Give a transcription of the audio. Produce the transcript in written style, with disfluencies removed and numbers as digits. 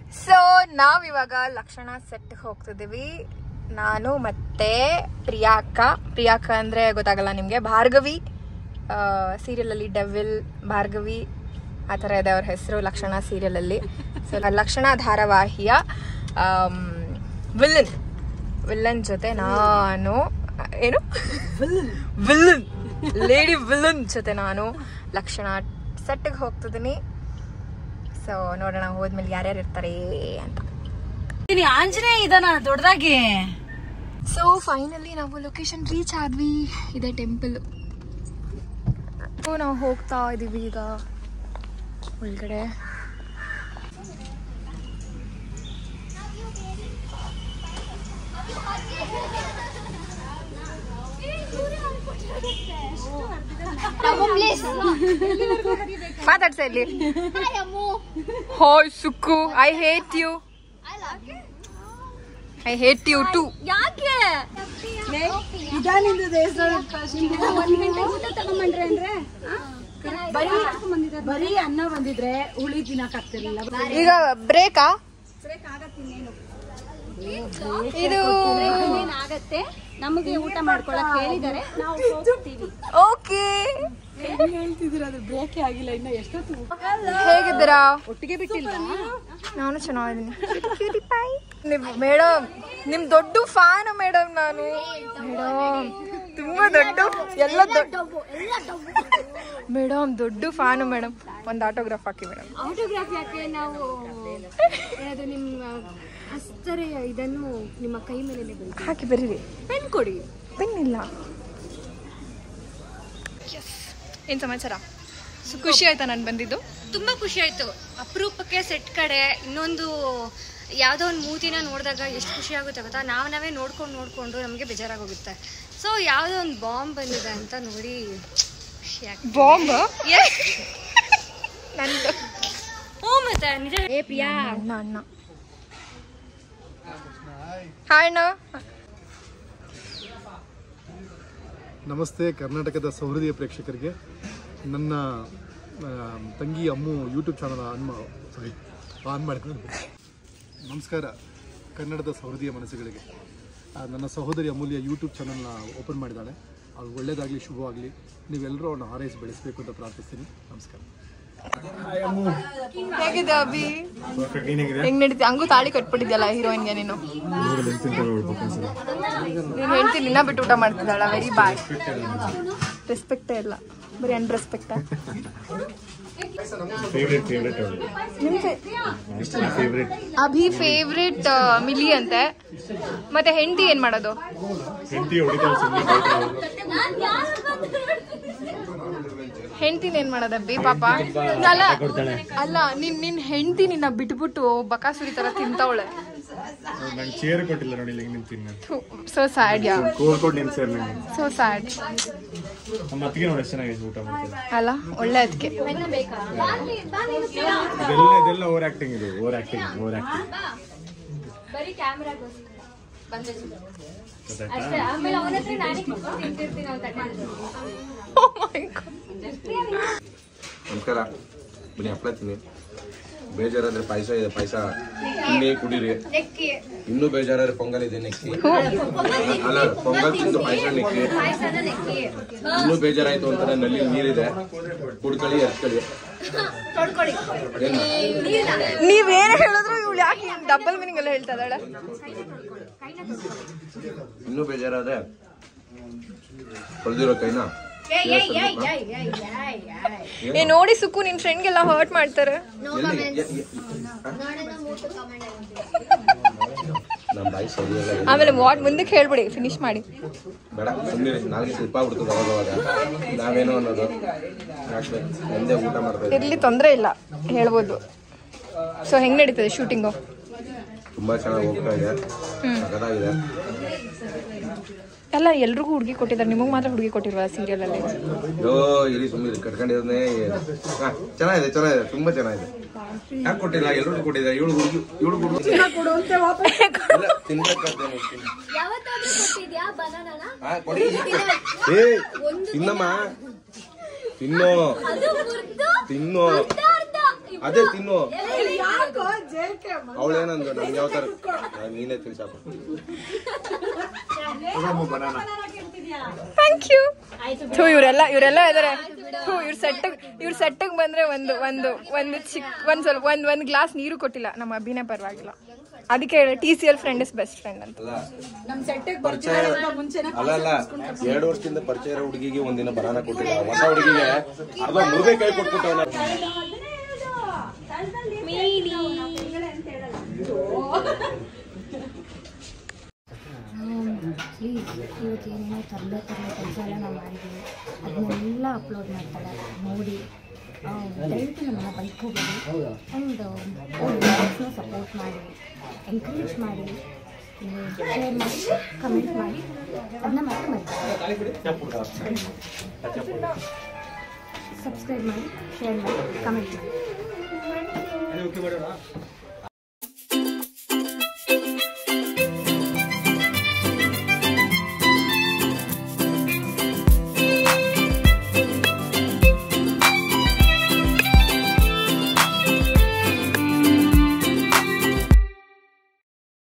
So ನಾವಿವಾಗ ಲಕ್ಷಣ set ಹೋಗ್ತಿದ್ದೀವಿ. ನಾನು ಮತ್ತೆ ಪ್ರಿಯಾಕ ಅಂದ್ರೆ ಗೊತ್ತಾಗಲ್ಲ ನಿಮ್ಗೆ, ಭಾರ್ಗವಿ ಸೀರಿಯಲ್ ಅಲ್ಲಿ ಡೆವಿಲ್ ಭಾರ್ಗವಿ ಆ ಥರ ಇದೆ ಅವ್ರ ಹೆಸರು ಲಕ್ಷಣ ಸೀರಿಯಲ್ ಅಲ್ಲಿ. ಸೊ ಲಕ್ಷಣ ಧಾರಾವಾಹಿಯ ವಿಲ್ಲನ್ ಜೊತೆ ನಾನು ಏನು ಲೇಡಿ ವಿಲ್ಲನ್ ಜೊತೆ ನಾನು ಲಕ್ಷಣ ಸೆಟ್ಗೆ ಹೋಗ್ತಿದ್ದೀನಿ. ಸೊ ನೋಡೋಣ ಹೋದ್ಮೇಲೆ ಯಾರ್ಯಾರು ಇರ್ತಾರೆ ಅಂತ. ಆಂಜನೇಯ ಇದನ್ನ ದೊಡ್ಡದಾಗಿ. ಸೊ ಫೈನಲಿ ನಾವು ಲೊಕೇಶನ್ ರೀಚ್ ಆದ್ವಿ. ಇದೆ ಟೆಂಪಲ್. ನಾವು ಹೋಗ್ತಾ ಇದೀವಿ ಈಗ ಒಳಗಡೆ. ಮಾತಾಡ್ಸ ಇಲ್ಲಿ. Hi Sukku, I hate you. I hate you too. ಯಾಕೆ ಬರೀ ಅನ್ನ ಬಂದಿದ್ರೆ ಹುಳಿ ತಿನ್ನಕ್ ಆಗ್ತಿರ್ಲಿಲ್ಲ. ಈಗ ಬ್ರೇಕಾ ಇದು ಆಗತ್ತೆ. ನಮಗೆ ಊಟ ಮಾಡ್ಕೊಳಕ್ ಹೇಳಿದಾರೆ, ನಾವು ಹೋಗ್ತೀವಿ. ಓಕೆ ಹೇಳ್ತಿದ್ದೀರ, ಅದು ಬ್ರೇಕೇ ಆಗಿಲ್ಲ ಇನ್ನ ಎಷ್ಟೊತ್ತು. ಹೇಗಿದ್ದೀರಾ? ಒಟ್ಟಿಗೆ ಬಿಟ್ಟಿಲ್ಲ. ನಾನು ಚೆನ್ನಾಗಿದ್ದೀನಿ ಮೇಡಮ್. ನಿಮ್ ದೊಡ್ಡ ಫ್ಯಾನ್ ಮೇಡಮ್. ನಾನು ಮೇಡಮ್ ತುಂಬಾ ದೊಡ್ಡ ಎಲ್ಲ ಮೇಡಮ್ ದೊಡ್ಡ ಫ್ಯಾನು ಮೇಡಮ್. ಒಂದು ಆಟೋಗ್ರಾಫ್ ಹಾಕಿ ಮೇಡಮ್. ಆಟೋಗ್ರಾಫ್ ಯಾಕೆ? ನಾವು ನಿಮ್ಮ ಹಸ್ತರ ಇದನ್ನು ನಿಮ್ಮ ಕೈ ಮೇಲೆ ಹಾಕಿ ಬರೀರಿ. ಪೆನ್ ಕೊಡಿ. ಪೆನ್ ಇಲ್ಲ. ಏನ್ ಸಮಾಚಾರ? ಖುಷಿ ಆಯ್ತಾ ನಾನು ಬಂದಿದ್ದು? ತುಂಬಾ ಖುಷಿ ಆಯ್ತು. ಅಪರೂಪಕ್ಕೆ ಸೆಟ್ ಕಡೆ ಇನ್ನೊಂದು ಯಾವುದೋ ಒಂದು ಮೂತಿನ ನೋಡಿದಾಗ ಎಷ್ಟು ಖುಷಿ ಆಗುತ್ತೆ ಗೊತ್ತಾ. ನಾವೇ ನೋಡ್ಕೊಂಡು ನಮಗೆ ಬೇಜಾರಾಗೋಗುತ್ತೆ. ಸೊ ಯಾವುದೋ ಒಂದು ಬಾಂಬ್ ಬಂದಿದೆ ಅಂತ ನೋಡಿ ಖುಷಿ ಆಗ್ತದೆ. ಬಾಂಬ್ ನಂದು. ಓ ಮತ್ತೆ ನಿಜ. ಏ ಪ್ರಿಯಾ ಅಣ್ಣ ಹಾಯ್ ಅಣ್ಣ. ನಮಸ್ತೆ ಕರ್ನಾಟಕದ ಸಹೃದಯ ಪ್ರೇಕ್ಷಕರಿಗೆ. ನನ್ನ ತಂಗಿ ಅಮ್ಮು ಯೂಟ್ಯೂಬ್ ಚಾನಲ್ ಆನ್ ಮಾಡಿಕೊಂಡು ನಮಸ್ಕಾರ ಕನ್ನಡದ ಸಹೃದಯ ಮನಸ್ಸುಗಳಿಗೆ. ನನ್ನ ಸಹೋದರಿ ಅಮೂಲ್ಯ ಯೂಟ್ಯೂಬ್ ಚಾನಲ್ನ ಓಪನ್ ಮಾಡಿದ್ದಾಳೆ. ಅವ್ಳು ಒಳ್ಳೇದಾಗಲಿ, ಶುಭವಾಗಲಿ. ನೀವೆಲ್ಲರೂ ಅವನ್ನ ಹಾರೈಸಿ ಬೆಳೆಸಬೇಕು ಅಂತ ಪ್ರಾರ್ಥಿಸ್ತೀನಿ. ನಮಸ್ಕಾರ. ಹೇಗಿದೆ ಅಭಿ? ಹೆಂಗ್ ನಡೀತಿ? ಹಂಗೂ ತಾಳಿ ಕಟ್ಬಿಟ್ಟಿದ್ಯಲ್ಲ ಹೀರೋಯಿನ್ಗೆ ನೀನು. ನೀನು ಹೇಳ್ತೀನಿ ನಿನ್ನ ಬಿಟ್ಟು ಊಟ ಮಾಡ್ತಿದ್ದಾಳ. Very bad. ರೆಸ್ಪೆಕ್ಟೇ ಇಲ್ಲ, ಬರೀ ಅನ್ರೆಸ್ಪೆಕ್ಟ. ಅಭಿ ಫೇವ್ರೆಟ್ ಮಿಲಿ ಅಂತೆ. ಮತ್ತೆ ಹೆಂಡತಿ ಏನ್ ಮಾಡೋದು? ಹೆಂಡತಿನ ಏನ್ ಮಾಡೋದಬ್ಬಿ ಪಾಪ? ಅಲ್ಲ ನಿನ್ ಹೆಂಡತಿ ನಿನ್ನ ಬಿಟ್ಬಿಟ್ಟು ಬಕಾಸುರಿ ತರ ತಿಂತವಳೆ. ಸೊ ಸ್ಯಾಡ್ ಯಾ. ಸೊ ಸ್ಯಾಡ್ ಅಲ್ಲ. ಒಳ್ಳೆ ಅದಕ್ಕೆ ನಮಸ್ಕಾರ. ಬನ್ನಿ ಹಪ್ಪಳ ತಿನ್ನಿ. ಬೇಜಾರಾದ್ರೆ ಪಾಯಸ ಇದೆ, ಪಾಯಸ ತಿನ್ನಿ ಕುಡೀರಿ. ಇನ್ನೂ ಬೇಜಾರಾದ್ರೆ ಪೊಂಗಲ್ ಇದೆ, ನೆಕ್ಕಿ. ಅಲ್ಲ, ಪೊಂಗಲ್ ತಿಂದು ಪಾಯಸ ನೆಕ್ಕಿ. ಇನ್ನೂ ಬೇಜಾರಾಯ್ತು ಅಂತಾನೆ ನಲ್ಲಿ ನೀರಿದೆ, ಕುಡ್ಕೊಳ್ಳಿ, ಎರ್ಸ್ಕೊಳ್ಳಿ. ನೀವೇನು ಹೇಳಿದ್ರು ಇವಳು ಯಾಕೆ ಡಬಲ್ ಮೀನಿಂಗ್ ಎಲ್ಲ ಹೇಳ್ತಾ ಇದ್ದಾಳೆ? ಇನ್ನೂ ಬೇಜಾರಾದ್ರೆ ಹೊಲ್ದಿರೋ ಕೈನ ನೋಡಿ ಸುಕ್ಕು, ನಿನ್ ಫ್ರೆಂಡ್ಗೆಲ್ಲ ಹರ್ಟ್ ಮಾಡ್ತಾರೆ. ಆಮೇಲೆ ವಾಟ್ ಮುಂದಕ್ಕೆ ಹೇಳ್ಬಿಡಿ, ಫಿನಿಶ್ ಮಾಡಿ. ಬೇಡ ಸುಮ್ಮನೆ, ನಾಲ್ಕು ಸ್ಲಿಪ್ ಆಗ್ಬಿಡ್ತದೆ ಅವಾಗ. ನಾವೇನೋ ಅನ್ನೋದು ಒಂದೇ ಊಟ ಮಾಡ್ತಾ ಇರ್ಲಿ, ತೊಂದರೆ ಇಲ್ಲ, ಹೇಳ್ಬೋದು. ಸೊ ಹೆಂಗ್ ನಡೀತದೆ ಶೂಟಿಂಗು? ತುಂಬಾ ಚೆನ್ನಾಗಿ ಹೋಗ್ತಾ ಇದೆ, ಸಖತ್ತಾಗಿದೆ. ಎಲ್ಲ ಎಲ್ರಿಗೂ ಹುಡುಗಿ ಕೊಟ್ಟಿದ್ದಾರೆ, ನಿಮಗೆ ಮಾತ್ರ ಹುಡುಗಿ ಕೊಟ್ಟಿರುವ ಸೀರಿಯಲ್ ಅಲ್ಲಿ? ಇಲ್ಲಿ ಸುಮ್ಮನೆ ಕಟ್ಕೊಂಡಿರೋದೇ ಚೆನ್ನಾಗಿದೆ, ಚೆನ್ನಾಗಿದೆ, ತುಂಬಾ ಚೆನ್ನಾಗಿದೆ. ಯಾಕೆ ಕೊಟ್ಟಿಲ್ಲ? ಎಲ್ರಿಗೂ ಕೊಟ್ಟಿದ್ದಾರೆ. ಇವಳು ತಿನ್ನಮ್ಮ, ತಿನ್ನೋ ಅದೇ ತಿನ್ನು ಅವಳೇನಂದ್ರು ನಮ್ಗೆ ಯಾವ ತರ ನೀನೇ ತಿಳ್ಸಪ್ಪ ಥ್ಯಾಂಕ್ ಯು. ಇವರೆಲ್ಲ ಇದಾರೆ. ಇವ್ರ ಸೆಟ್ಟಿಗೆ ಬಂದ್ರೆ ಒಂದು ಚಿಕ್ಕ ಒಂದು ಗ್ಲಾಸ್ ನೀರು ಕೊಟ್ಟಿಲ್ಲ ನಮ್ಮ ಅಭಿನಯ, ಪರವಾಗಿಲ್ಲ. ಅದಕ್ಕೆ TCL friend is best friend ಅಂತ. ಅಲ್ಲ 2 ವರ್ಷದಿಂದ ಪರಿಚಯ ಇರೋ ಹುಡುಗಿಗೆ ಒಂದಿನ ಬನಾನ ಕೊಟ್ಟಿಲ್ಲ, ಹೊಸ ಹುಡುಗಿಗೆ ಅರ್ಧ ಮುರುಗೆ ಕೈ ಕೊಟ್ಬಿಟ್ಟವನ. ಪ್ಲೀಸ್ ಇವತ್ತು ಏನೇನೋ ತರಲೆ ಕೆಲಸ ಎಲ್ಲ ನಾವು ಮಾಡಿದ್ದೀವಿ, ಅದನ್ನೆಲ್ಲ ಅಪ್ಲೋಡ್ ಮಾಡ್ತಾಳೆ ನೋಡಿ. ದಯವಿಟ್ಟು ನಮ್ಮನ್ನ ಬೈಕೋಬೇಡಿ ಆ್ಯಂಡ್ ಬ್ಲಾಗ್ಸ್ನ ಸಪೋರ್ಟ್ ಮಾಡಿ, ಎಂಕರೇಜ್ ಮಾಡಿ, ಶೇರ್ ಮಾಡಿ, ಕಮೆಂಟ್ ಮಾಡಿ. ಅದನ್ನ ಮತ್ತೆ ಸಬ್ಸ್ಕ್ರೈಬ್ ಮಾಡಿ, ಶೇರ್ ಮಾಡಿ, ಕಮೆಂಟ್ ಮಾಡಿ.